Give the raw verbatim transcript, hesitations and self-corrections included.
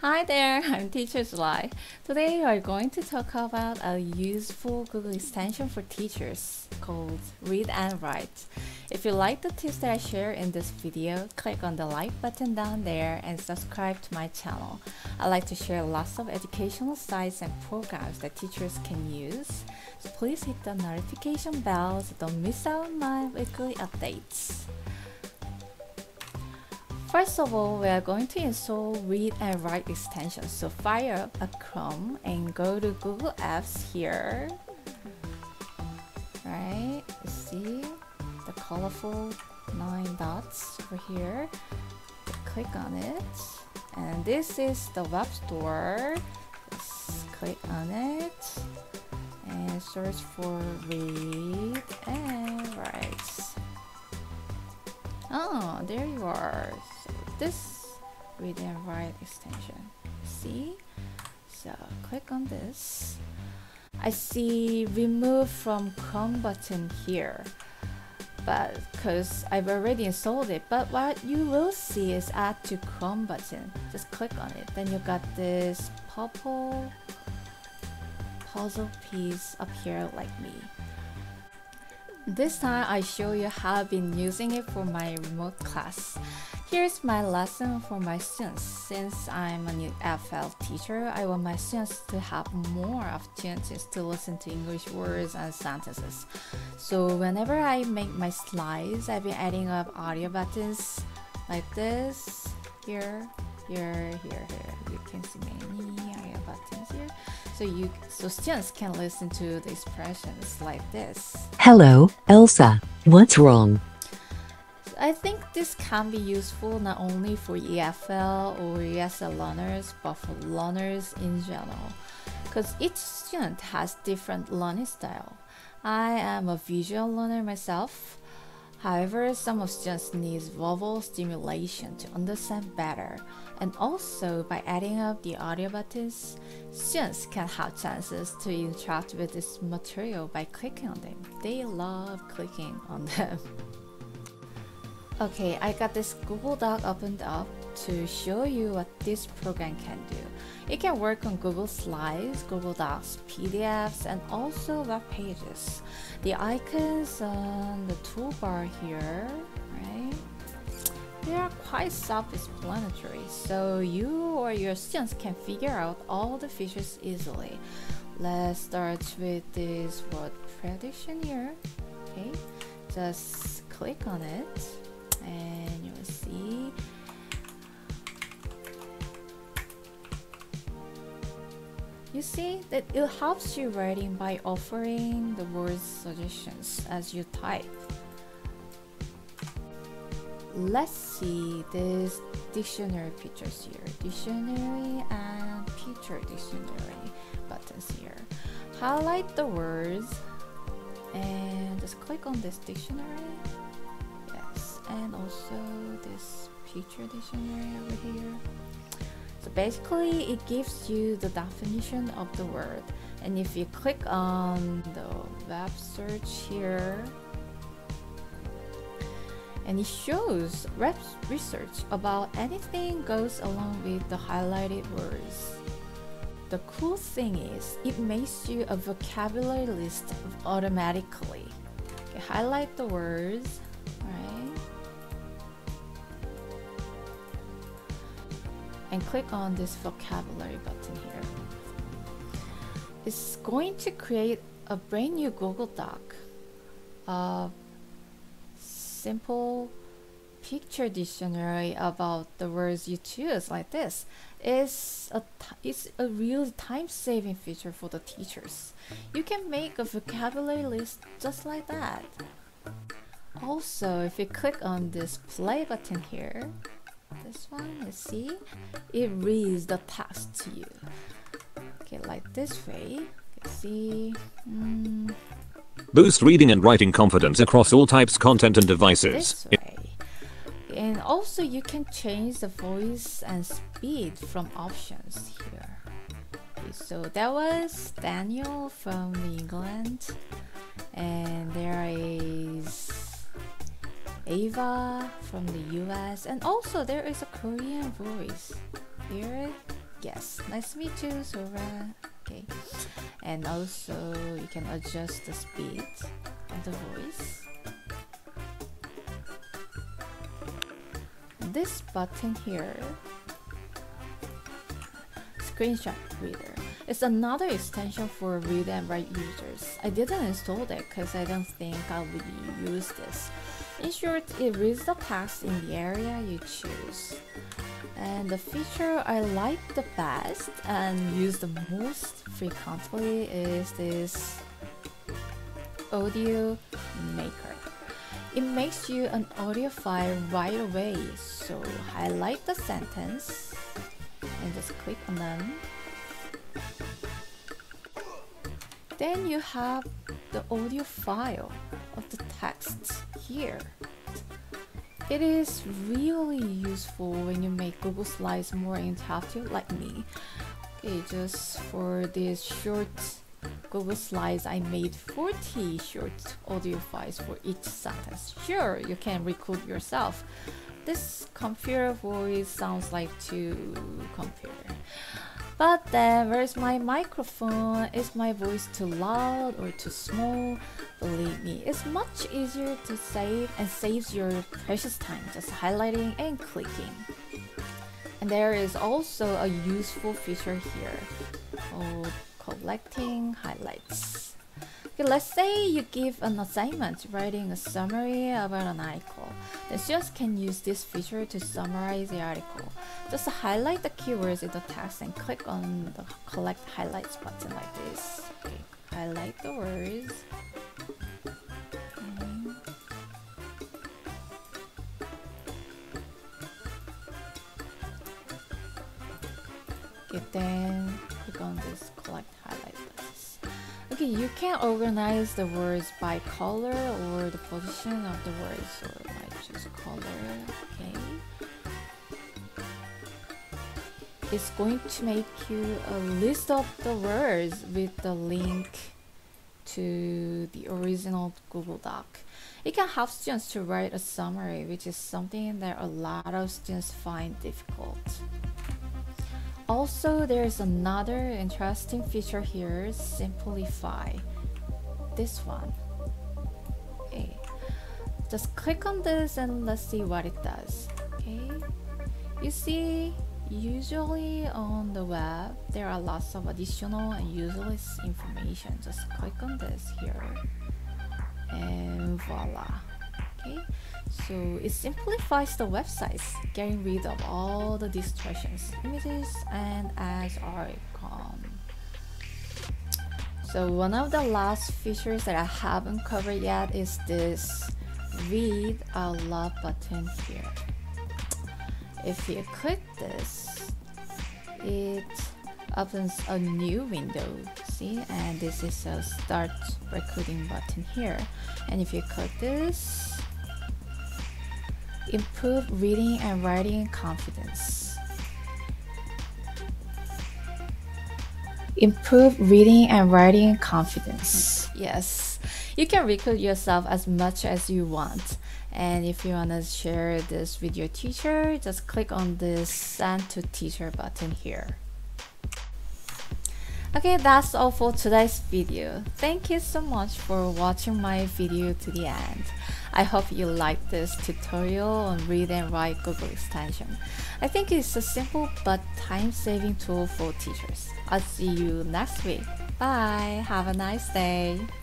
Hi there, I'm Teachers Live. Today we are going to talk about a useful Google extension for teachers called Read and Write. If you like the tips that I share in this video, click on the like button down there and subscribe to my channel. I like to share lots of educational sites and programs that teachers can use. So please hit the notification bell so don't miss out on my weekly updates. First of all, we are going to install Read and Write extension. So fire up a Chrome and go to Google Apps here. Right, you see the colorful nine dots over here. Click on it, and this is the web store. Just click on it and search for Read and Write. Oh, there you are. So this Read and Write extension. See? So click on this. I see remove from Chrome button here, but because I've already installed it. But what you will see is add to Chrome button. Just click on it. Then you got this purple puzzle piece up here like me. This time I show you how I've been using it for my remote class. Here's my lesson for my students. Since I'm an E F L teacher, I want my students to have more opportunities to listen to English words and sentences. So whenever I make my slides, I've been adding up audio buttons like this. Here, here, here, here. You can see many audio buttons here. So you, so students can listen to the expressions like this. Hello, Elsa. What's wrong? I think this can be useful not only for E F L or E S L learners, but for learners in general. Because each student has different learning style. I am a visual learner myself. However, some of students need verbal stimulation to understand better. And also, by adding up the audio buttons, students can have chances to interact with this material by clicking on them. They love clicking on them. Okay, I got this Google Doc opened up to show you what this program can do. It can work on Google Slides, Google Docs, P D Fs, and also web pages. The icons on the toolbar here, right? They are quite self-explanatory, so you or your students can figure out all the features easily. Let's start with this word prediction here. Okay, just click on it, and you'll see. You see that it helps you writing by offering the word suggestions as you type. Let's see this dictionary pictures here. Dictionary and picture dictionary buttons here. Highlight the words and just click on this dictionary. Yes, and also this picture dictionary over here. So basically it gives you the definition of the word, and if you click on the web search here, and it shows research about anything goes along with the highlighted words. The cool thing is it makes you a vocabulary list automatically. Okay, highlight the words, right? And click on this vocabulary button here. It's going to create a brand new Google Doc. Uh, simple picture dictionary about the words you choose like this. It's a, it's a real time-saving feature for the teachers. You can make a vocabulary list just like that. Also, if you click on this play button here, this one, you see, it reads the text to you. Okay, like this way. You see, mm, boost reading and writing confidence across all types, content, and devices. This way. And also you can change the voice and speed from options here. Okay, so that was Daniel from England, and there is Ava from the U S, and also there is a Korean voice here. Yes, nice to meet you, Sora. Okay, and also you can adjust the speed of the voice. This button here, screenshot reader, is another extension for read and write users. I didn't install it because I don't think I would use this. In short, it reads the text in the area you choose. And the feature I like the best and use the most frequently is this audio maker. It makes you an audio file right away. So highlight the sentence and just click on them. Then you have the audio file of the text here. It is really useful when you make Google Slides more interactive like me. Okay, just for these short Google Slides, I made forty short audio files for each sentence. Sure, you can record yourself. This computer voice sounds like to computer. But then, where's my microphone? Is my voice too loud or too small? Believe me, it's much easier to save and saves your precious time just highlighting and clicking. And there is also a useful feature here called collecting highlights. Okay, let's say you give an assignment writing a summary about an article. The students can use this feature to summarize the article. Just highlight the keywords in the text and click on the collect highlights button like this. Okay, highlight the words. Okay. Okay, then click on this collect highlight buttons. Okay, you can organize the words by color or the position of the words, so I choose color. Okay. It's going to make you a list of the words with the link to the original Google Doc. It can help students to write a summary, which is something that a lot of students find difficult. Also, there's another interesting feature here, simplify. This one. Okay. Just click on this and let's see what it does. Okay. You see, usually on the web, there are lots of additional and useless information. Just click on this here. And voila. Okay. So it simplifies the websites, getting rid of all the distractions, images, and ads icon. So one of the last features that I haven't covered yet is this read out loud button here. If you click this, it opens a new window. See, and this is a start recording button here. And if you click this, improve reading and writing confidence. Improve reading and writing confidence. Yes, you can record yourself as much as you want. And if you want to share this with your teacher, just click on this send to teacher button here. Okay, that's all for today's video. Thank you so much for watching my video to the end. I hope you liked this tutorial on read and write Google extension. I think it's a simple but time-saving tool for teachers. I'll see you next week. Bye. Have a nice day.